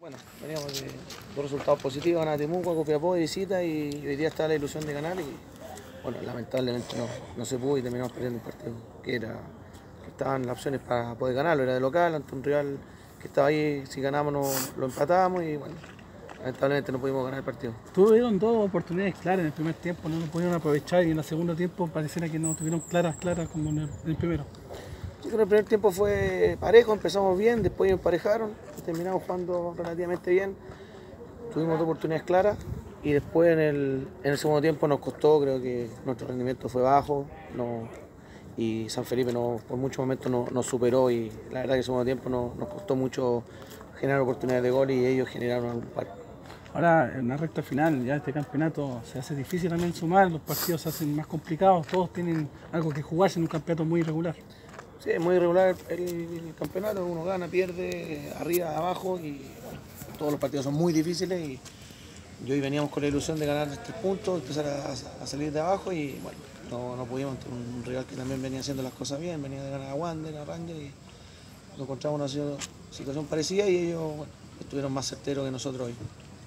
Bueno, veníamos de dos resultados positivos, ganar a Temuco, a Copiapó de visita y hoy día está la ilusión de ganar y bueno, lamentablemente no se pudo y terminamos perdiendo un partido que estaban las opciones para poder ganarlo, era de local ante un rival que estaba ahí, si ganamos lo empatábamos y bueno, lamentablemente no pudimos ganar el partido. Tuvieron dos oportunidades claras en el primer tiempo, no lo pudieron aprovechar y en el segundo tiempo pareciera que no tuvieron claras como en el primero. Yo creo que el primer tiempo fue parejo, empezamos bien, después emparejaron, terminamos jugando relativamente bien, tuvimos dos oportunidades claras y después en el segundo tiempo nos costó, creo que nuestro rendimiento fue bajo y San Felipe por muchos momentos nos superó y la verdad que el segundo tiempo nos costó mucho generar oportunidades de gol y ellos generaron algún par. Ahora en la recta final ya este campeonato se hace difícil también sumar, los partidos se hacen más complicados, todos tienen algo que jugarse en un campeonato muy irregular. Sí, es muy irregular el campeonato, uno gana, pierde, arriba, abajo y bueno, todos los partidos son muy difíciles y hoy veníamos con la ilusión de ganar 3 puntos, empezar a salir de abajo y bueno, no pudimos ante un rival que también venía haciendo las cosas bien, venía de ganar a Wander, a Ranger y nos encontramos en una situación parecida y ellos bueno, estuvieron más certeros que nosotros hoy.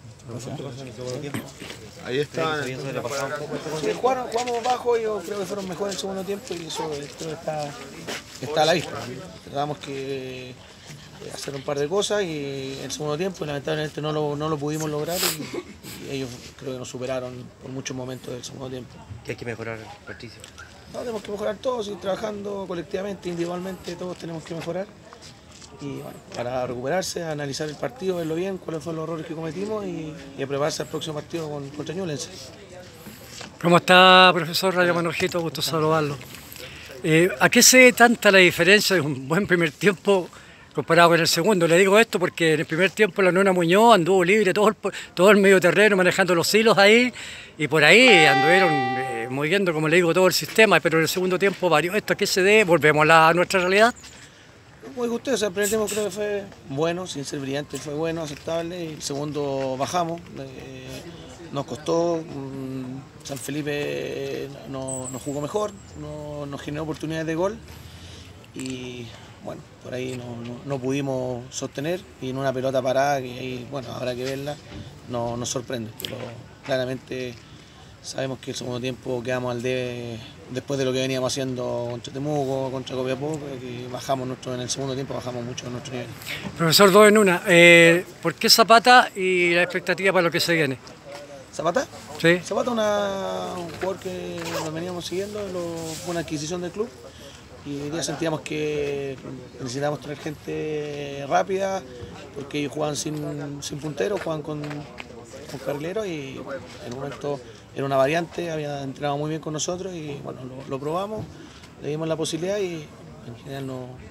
Ahí está. Sí, jugamos bajo, yo creo que fueron mejores en el segundo tiempo y eso creo que está a la vista. Tratamos que hacer un par de cosas y en el segundo tiempo lamentablemente no lo pudimos lograr y ellos creo que nos superaron por muchos momentos del segundo tiempo. ¿Qué hay que mejorar, Patricio? No, tenemos que mejorar todos y trabajando colectivamente, individualmente, todos tenemos que mejorar. Y bueno, para recuperarse, analizar el partido, verlo bien, cuáles fueron los errores que cometimos y a prepararse al próximo partido contra Ñublense. ¿Cómo está, profesor Radio Manojito? Gusto saludarlo. ¿A qué se debe tanta la diferencia de un buen primer tiempo comparado con el segundo? Le digo esto porque en el primer tiempo la Nona Muñoz anduvo libre todo el medio terreno, manejando los hilos ahí, y por ahí anduvieron moviendo, como le digo, todo el sistema, pero en el segundo tiempo varió esto. ¿A qué se debe? ¿Volvemos a nuestra realidad? Como dijo usted, o sea, el primer tiempo creo que fue bueno, sin ser brillante, fue bueno, aceptable. Y el segundo bajamos, nos costó. San Felipe nos jugó mejor, nos generó oportunidades de gol y bueno, por ahí no pudimos sostener y en una pelota parada que ahí, bueno, habrá que verla, nos sorprende, pero claramente sabemos que el segundo tiempo quedamos al debe después de lo que veníamos haciendo contra Temuco, contra Copiapó, que en el segundo tiempo bajamos mucho en nuestro nivel. Profesor, dos en una. ¿Por qué Zapata y la expectativa para lo que se viene? ¿Zapata? Sí. Zapata un jugador que lo veníamos siguiendo, fue una adquisición del club y hoy día sentíamos que necesitábamos tener gente rápida porque ellos jugaban sin punteros, jugaban con carrileros y bueno, en un momento era una variante, había entrenado muy bien con nosotros y bueno, lo probamos, le dimos la posibilidad y en general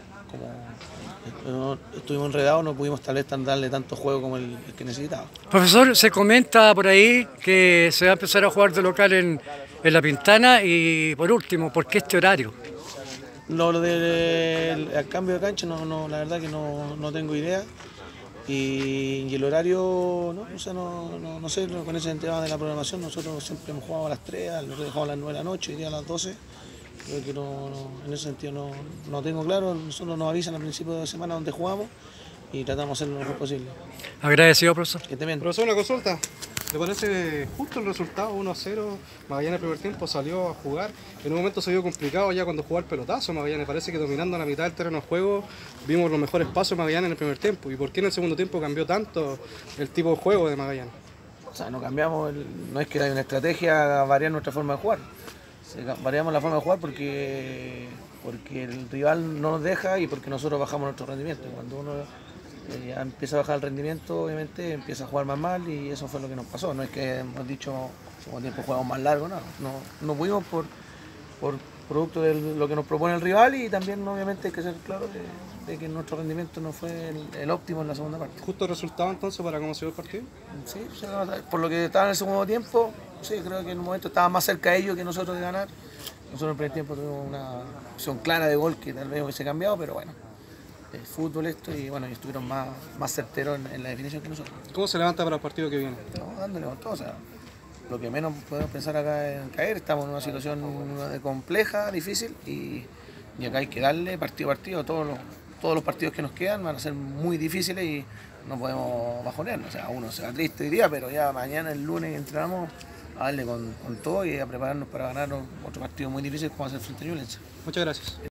como estuvimos enredados, no pudimos tal vez darle tanto juego como el que necesitaba. Profesor, se comenta por ahí que se va a empezar a jugar de local en La Pintana y por último, ¿por qué este horario? Lo del cambio de cancha, la verdad que no tengo idea. Y el horario, no sé, con ese tema de la programación, nosotros siempre hemos jugado a las 3, nosotros dejamos a las 9 de la noche, hoy día a las 12. Creo que en ese sentido no tengo claro, nosotros nos avisan al principio de semana dónde jugamos y tratamos de hacer lo mejor posible. Agradecido, profesor. Que esté bien. Profesor, una consulta. ¿Le parece justo el resultado 1-0? Magallanes el primer tiempo salió a jugar. En un momento se vio complicado ya cuando jugó el pelotazo. Magallanes parece que dominando la mitad del terreno de juego vimos los mejores pasos de Magallanes en el primer tiempo. ¿Y por qué en el segundo tiempo cambió tanto el tipo de juego de Magallanes? O sea, no cambiamos, no es que haya una estrategia a variar nuestra forma de jugar. Variamos la forma de jugar porque el rival no nos deja y porque nosotros bajamos nuestro rendimiento. Cuando uno ya empieza a bajar el rendimiento, obviamente empieza a jugar más mal y eso fue lo que nos pasó. No es que hemos dicho segundo tiempo jugamos más largo, no pudimos por producto de lo que nos propone el rival y también obviamente hay que ser claro de que nuestro rendimiento no fue el óptimo en la segunda parte. ¿Justo el resultado entonces para cómo se dio el partido? Sí, por lo que estaba en el segundo tiempo, sí, creo que en un momento estaba más cerca de ellos que nosotros de ganar. Nosotros en el primer tiempo tuvimos una opción clara de gol que tal vez hubiese cambiado, pero bueno. El fútbol esto y bueno, estuvieron más certeros en la definición que nosotros. ¿Cómo se levanta para el partido que viene? Estamos dándole con todo, o sea, lo que menos podemos pensar acá es en caer, estamos en una situación compleja, difícil y acá hay que darle partido a partido, todos los partidos que nos quedan van a ser muy difíciles y no podemos bajonearnos. O sea, uno se va triste hoy día, pero ya mañana, el lunes, entramos a darle con todo y a prepararnos para ganar otro partido muy difícil como hacer frente a Ñublense. Muchas gracias.